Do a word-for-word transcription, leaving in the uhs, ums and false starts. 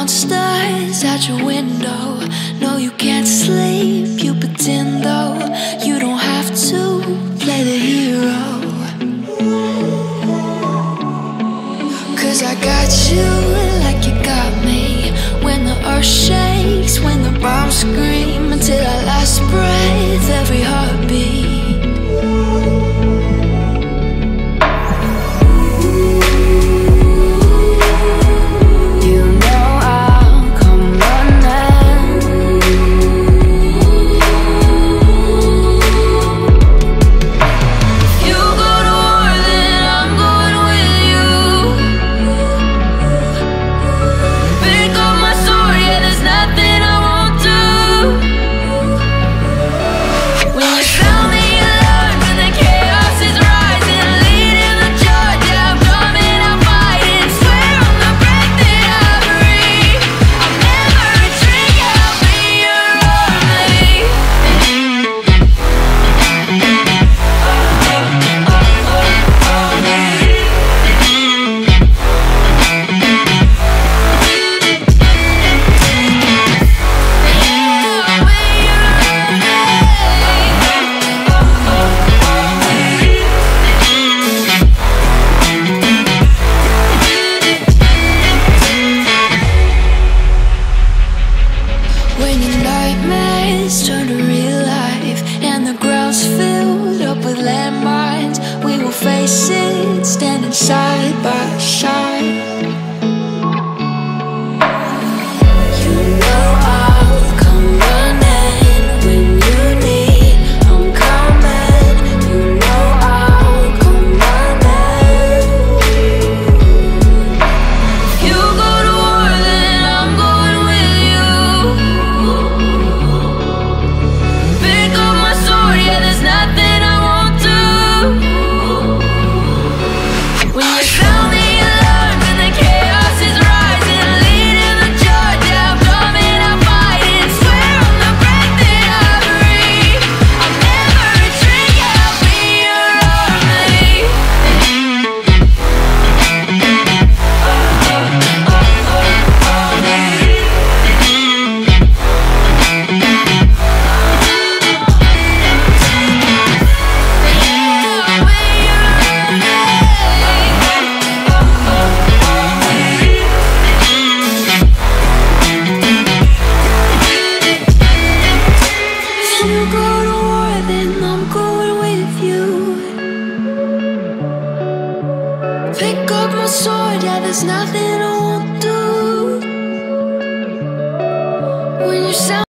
monsters out your window. No, you can't sleep, you pretend though. You don't have to play the hero, 'cause I got you like you got me. When the earth shakes, when the bombs scream, until our last breath, every heartbeat. When your nightmares turn to real life and the ground's filled up with landmines, we will face it standing side by side. You know I'll come running when you need, I'm coming. You know I'll come running. If you go to war, then I'm going with you. Pick up my sword, yeah, there's nothing I won't do. When you sound the alarm and the chaos is rising, leading the charge, yeah, I'm coming, I'm fighting. Swear on the breath that I breathe, I'll never retreat, yeah, I'll be your army. If you go to war, then I'm going with you. Pick up my sword, yeah, there's nothing I won't do. When you sound